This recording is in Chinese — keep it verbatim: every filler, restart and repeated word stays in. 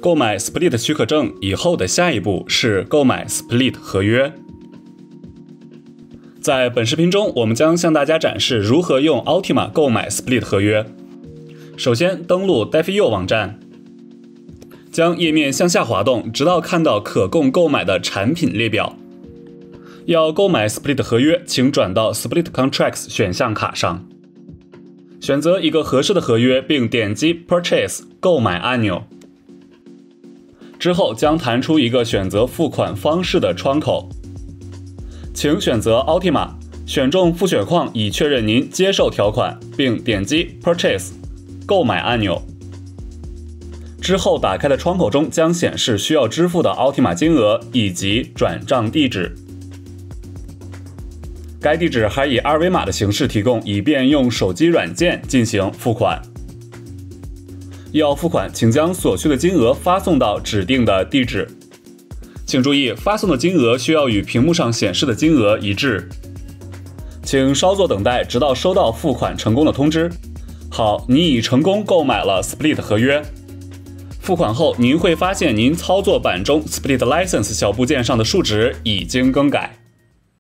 购买 Split 许可证以后的下一步是购买 Split 合约。在本视频中，我们将向大家展示如何用 Ultima 购买 Split 合约。首先，登录 DeFi 网站，将页面向下滑动，直到看到可供购买的产品列表。要购买 Split 合约，请转到 Split Contracts 选项卡上，选择一个合适的合约，并点击 Purchase 购买按钮。之后将弹出一个选择付款方式的窗口，请选择 Ultima， 选中付血框以确认您接受条款，并点击 Purchase 购买按钮。之后打开的窗口中将显示需要支付的 Ultima 金额以及转账地址。该地址还以二维码的形式提供，以便用手机软件进行付款。要付款，请将所需的金额发送到指定的地址。请注意，发送的金额需要与屏幕上显示的金额一致。请稍作等待，直到收到付款成功的通知。好，你已成功购买了 Split 合约。付款后，您会发现您操作板中 Split License 小部件上的数值已经更改。